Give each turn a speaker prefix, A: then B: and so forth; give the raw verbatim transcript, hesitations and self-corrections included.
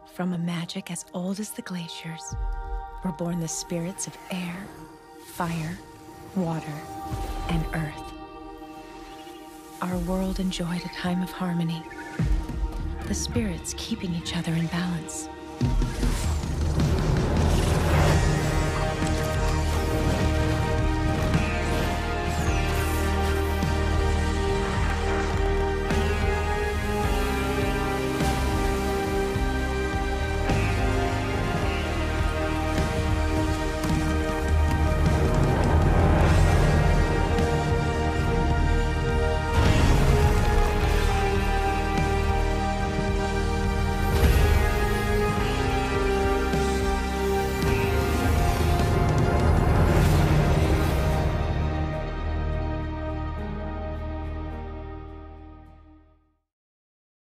A: From a magic as old as the glaciers were born the spirits of air, fire, water, and earth. Our world enjoyed a time of harmony, the spirits keeping each other in balance.